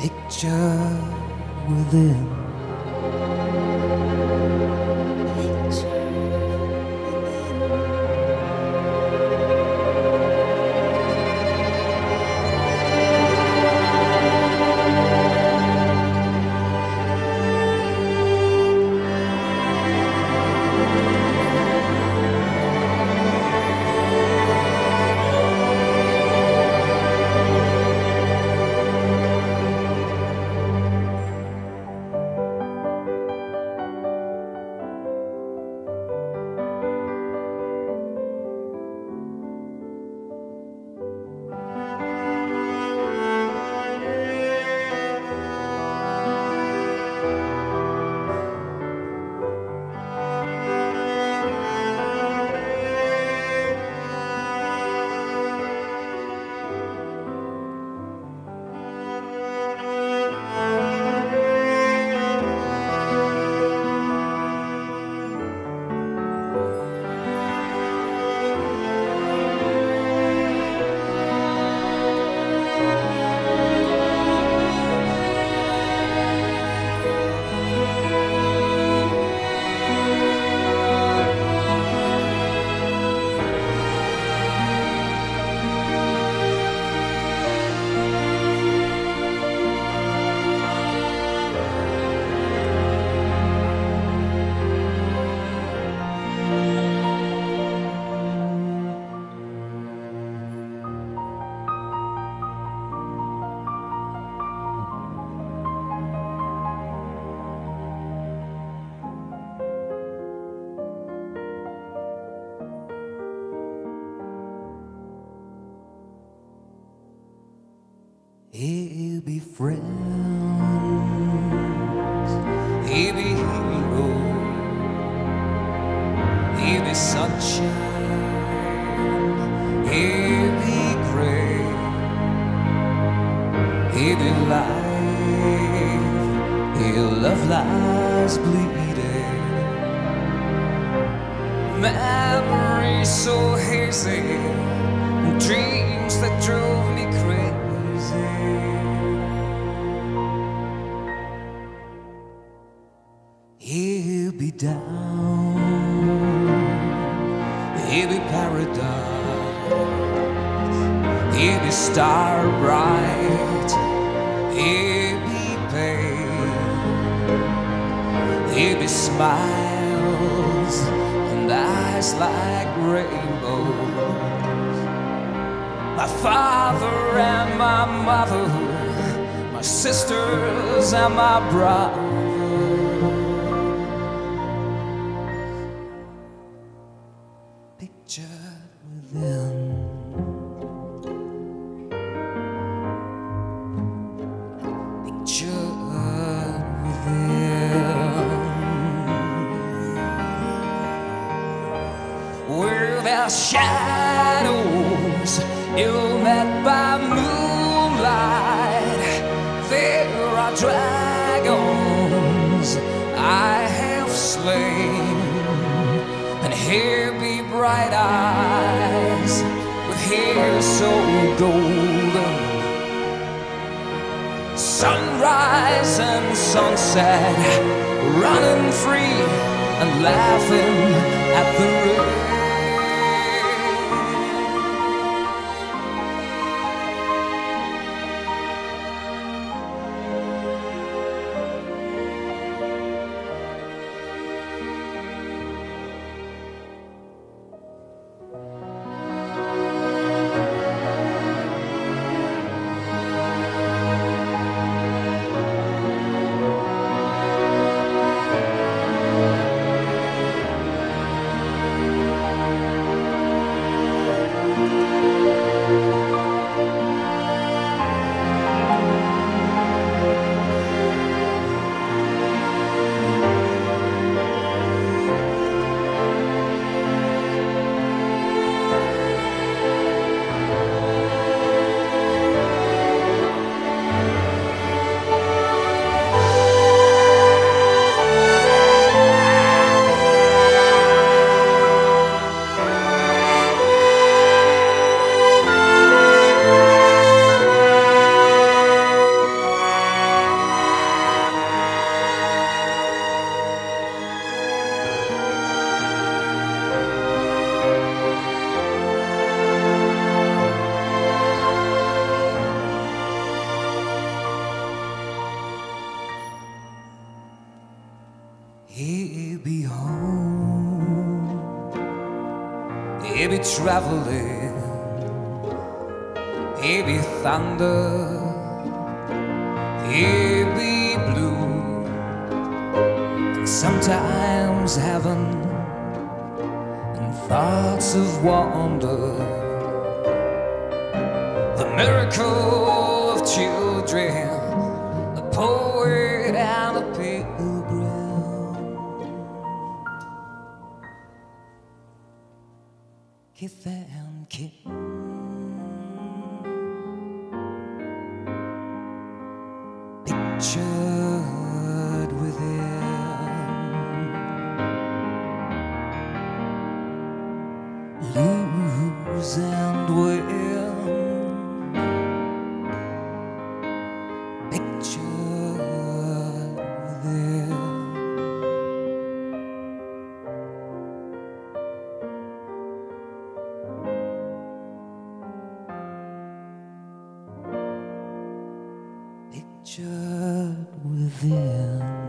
picture within. He'll be friends, he'll be hero, he'll be sunshine, he'll be gray, he'll be life, he'll love lies bleeding, memories so hazy, dreams that drove me crazy. He'll be down, he'll be paradise, he'll be star bright, he'll be pain, he'll be smiles and eyes like rainbows. My father and my mother, my sisters and my brothers. Pictured within. Pictured within. Where there's shadows illumined by moonlight, there are dragons I have slain, and here be bright eyes with hair so golden. Sunrise and sunset, running free and laughing at the rain. maybe traveling, maybe thunder, maybe blue, and sometimes heaven and thoughts of wonder, the miracle of children, a poet and a pilgrim. Kith and kin, pictured within, lose and win, pictured within. Pictured within.